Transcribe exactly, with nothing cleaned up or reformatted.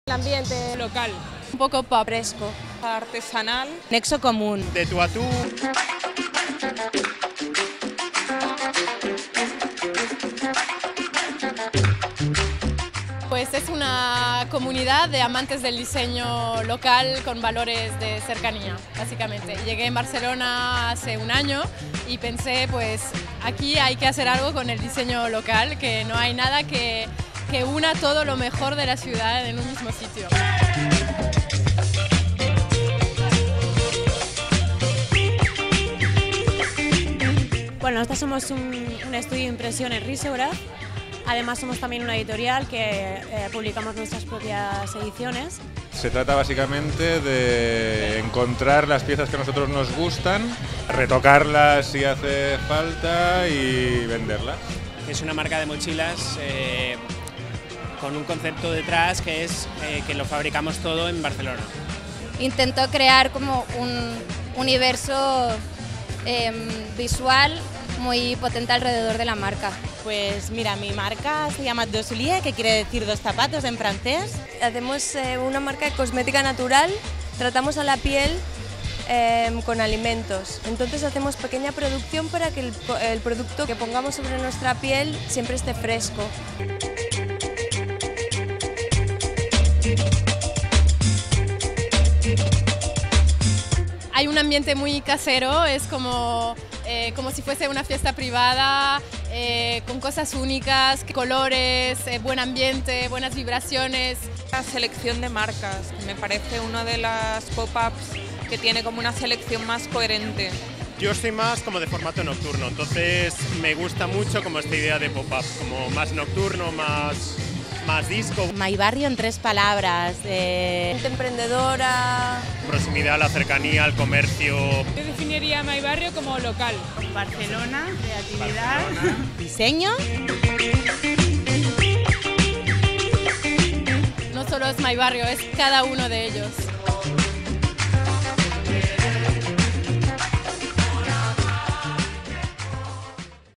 El ambiente local, un poco pop, fresco, artesanal, nexo común. De tú a tú. Pues es una comunidad de amantes del diseño local con valores de cercanía, básicamente. Llegué en Barcelona hace un año y pensé, pues aquí hay que hacer algo con el diseño local, que no hay nada que, que una todo lo mejor de la ciudad en un mismo sitio. Bueno, nosotros somos un, un estudio de impresión en Risograph. Además somos también una editorial que eh, publicamos nuestras propias ediciones. Se trata básicamente de encontrar las piezas que a nosotros nos gustan, retocarlas si hace falta y venderlas. Es una marca de mochilas eh, con un concepto detrás que es eh, que lo fabricamos todo en Barcelona. Intento crear como un universo eh, visual muy potente alrededor de la marca. Pues mira, mi marca se llama Dos Souliers, que quiere decir dos zapatos en francés. Hacemos eh, una marca de cosmética natural, tratamos a la piel eh, con alimentos. Entonces hacemos pequeña producción para que el, el producto que pongamos sobre nuestra piel siempre esté fresco. Hay un ambiente muy casero, es como, eh, como si fuese una fiesta privada, eh, con cosas únicas, colores, eh, buen ambiente, buenas vibraciones. La selección de marcas, me parece una de las pop-ups que tiene como una selección más coherente. Yo soy más como de formato nocturno, entonces me gusta mucho como esta idea de pop-up, como más nocturno, más, más disco. My Barrio en tres palabras. Eh... Gente emprendedora. Proximidad, la cercanía, al comercio. Yo definiría My Barrio como local. Barcelona, creatividad, Barcelona. Diseño. No solo es My Barrio, es cada uno de ellos.